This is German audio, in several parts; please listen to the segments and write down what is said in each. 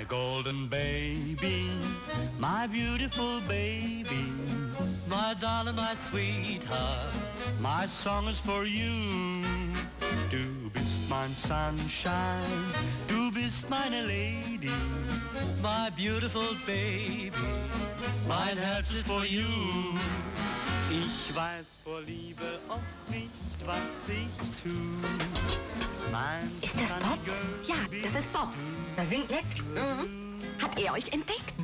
My golden baby, my beautiful baby, my darling, my sweetheart, my song is for you. Du bist mein Sunshine, du bist meine Lady, my beautiful baby, mein Herz ist for you. Ich weiß vor Liebe oft nicht, was ich tu. Ist das Bob? Ja, das ist Bob. Er singt nett. Hat er euch entdeckt?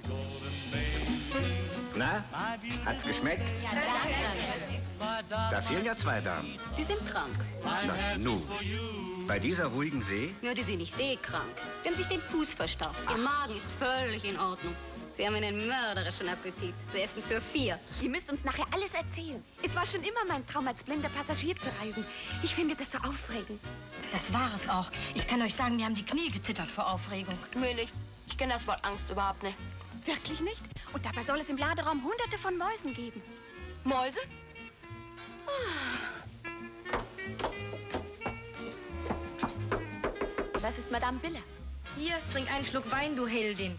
Na, hat's geschmeckt? Ja, danke. Da fehlen ja 2 Damen. Die sind krank. Na, nu. Bei dieser ruhigen See? Ja, die sind nicht seekrank. Die haben sich den Fuß verstaucht. Ihr Magen ist völlig in Ordnung. Sie haben einen mörderischen Appetit. Sie essen für 4. Ihr müsst uns nachher alles erzählen. Es war schon immer mein Traum, als blinder Passagier zu reisen. Ich finde das so aufregend. Das war es auch. Ich kann euch sagen, mir haben die Knie gezittert vor Aufregung. Mir nicht. Ich kenne das Wort Angst überhaupt nicht. Wirklich nicht? Und dabei soll es im Laderaum Hunderte von Mäusen geben. Mäuse? Das ist Madame Biller. Hier, trink einen Schluck Wein, du Heldin.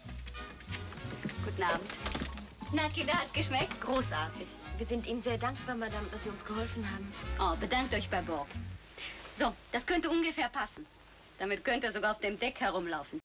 Guten Abend. Na, Kinder, hat's geschmeckt? Großartig. Wir sind Ihnen sehr dankbar, Madame, dass Sie uns geholfen haben. Oh, bedankt euch bei Bob. So, das könnte ungefähr passen. Damit könnt ihr sogar auf dem Deck herumlaufen.